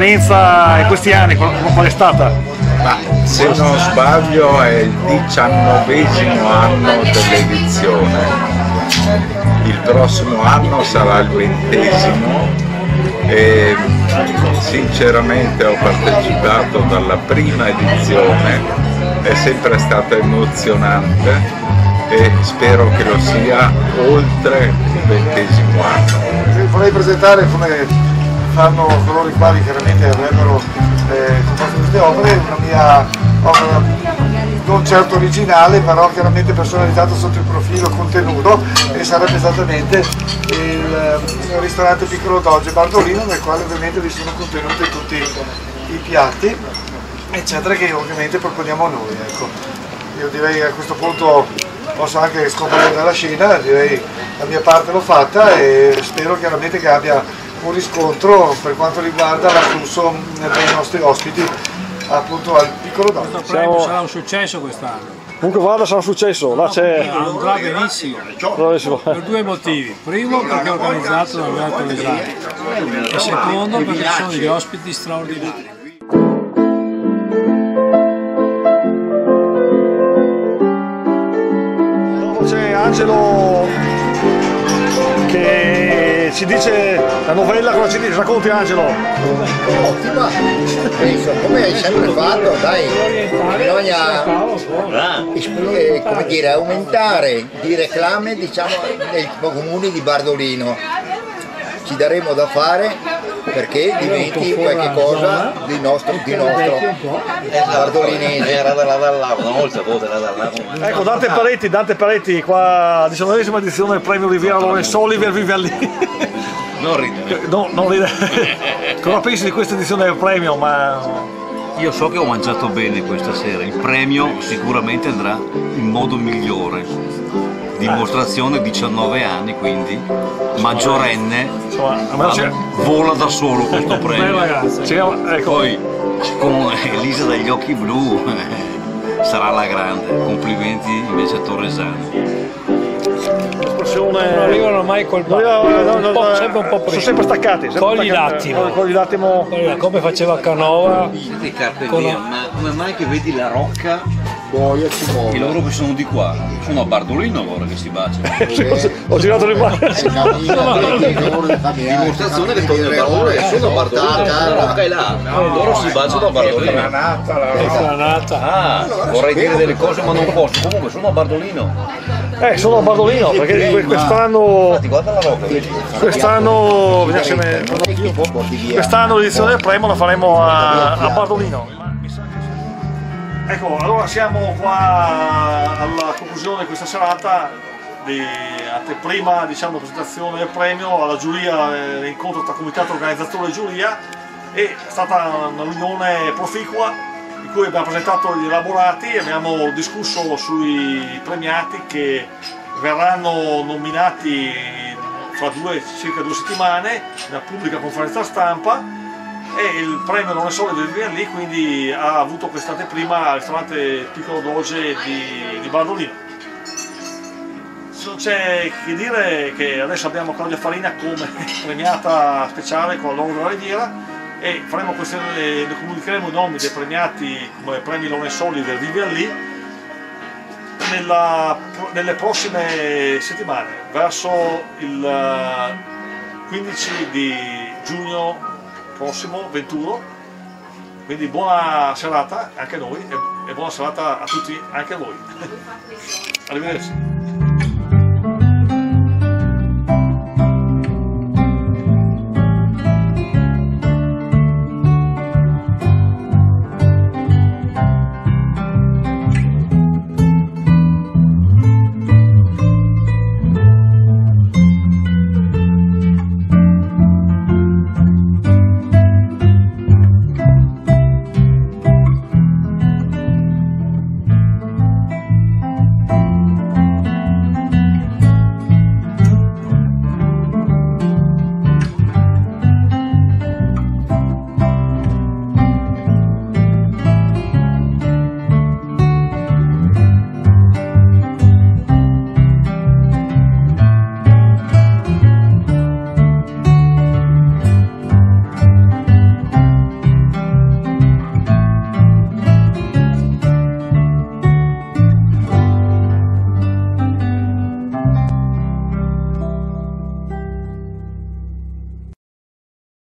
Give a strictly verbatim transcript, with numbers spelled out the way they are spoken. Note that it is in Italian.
esperienza in questi anni, qual è stata? Ma se non sbaglio è il diciannovesimo anno dell'edizione, il prossimo anno sarà il ventesimo e sinceramente ho partecipato dalla prima edizione, è sempre stata emozionante e spero che lo sia oltre il ventesimo anno. Vorrei presentare, come fanno coloro i quali chiaramente avrebbero eh, composto queste opere, una mia opera non certo originale, però chiaramente personalizzata sotto il profilo contenuto, e sarebbe esattamente il, il ristorante Piccolo Doge Bardolino, nel quale ovviamente vi sono contenuti tutti i piatti, eccetera, che ovviamente proponiamo noi. Ecco. Io direi che a questo punto posso anche scomparire dalla scena, direi la mia parte l'ho fatta e spero chiaramente che abbia un riscontro per quanto riguarda l'afflusso dei nostri ospiti appunto al Piccolo Doge. Questo premio sarà un successo quest'anno. Comunque guarda, sarà un successo, là c'è... Andrà benissimo, per due motivi. Primo perché è organizzato da Alberto Lesani e secondo perché ci sono degli ospiti straordinari. C'è Angelo che ci dice la novella, cosa ci dice? Racconti Angelo. Ottima, penso, come hai sempre fatto, dai, bisogna eh, come dire, aumentare di reclame, diciamo, nei comuni di Bardolino. Ci daremo da fare perché diventi qualche cosa di nostro, di nostro bardolinese. Era dalla dalla, una volta voto era dalla. Ecco, Dante Paretti, Dante Paretti, qua diciannovesima edizione del premio Riviera Lorenzo Oliver vive lì. Non ridere. No, non ridere. Cosa pensi di questa edizione del premio? Ma Io so che ho mangiato bene questa sera, il premio sicuramente andrà in modo migliore. Dimostrazione diciannove anni, quindi maggiorenne, insomma, vola da solo questo premio. Ecco. Poi con Elisa dagli occhi blu sarà la grande. Complimenti invece a Torresani. Non arrivano mai col no, no, no, no, sempre un po' prima. Sono sempre staccati. Sempre Cogli staccati. l'attimo. Cogli l'attimo. Come faceva Canova. Siete carpe diem, ma come mai che vedi la rocca? Boia ci muove. E loro che sono di qua, sono a Bardolino ora che si baciano. Ho girato le mani. Dimostrazione che torno a Bardolino, sono a Bardolino, la rocca è là, loro si baciano a Bardolino. Ah, vorrei dire delle cose ma non posso, comunque sono a Bardolino. Eh, sono a Bardolino perché quest'anno Guarda la rocca, vedi? Quest'anno quest'anno l'edizione del premio la faremo a, a Bardolino. Ecco, allora siamo qua alla conclusione di questa serata di anteprima, diciamo, presentazione del premio alla giuria, l'incontro tra comitato organizzatore e giuria. È stata una riunione proficua in cui abbiamo presentato gli elaborati e abbiamo discusso sui premiati che verranno nominati fra due, circa due settimane in una pubblica conferenza stampa. E il premio non è solo di venire lì, quindi ha avuto quest'anteprima al ristorante Piccolo Doge di, di Bardolino. Non c'è che dire che adesso abbiamo Claudia Farina come premiata speciale con la Loro della Riviera e faremo queste, eh, comunicheremo i nomi dei premiati come premi Lorenzo Oliver vive lì nella, nelle prossime settimane, verso il quindici di giugno prossimo, venturo, quindi buona serata anche a noi e buona serata a tutti anche a voi. Arrivederci.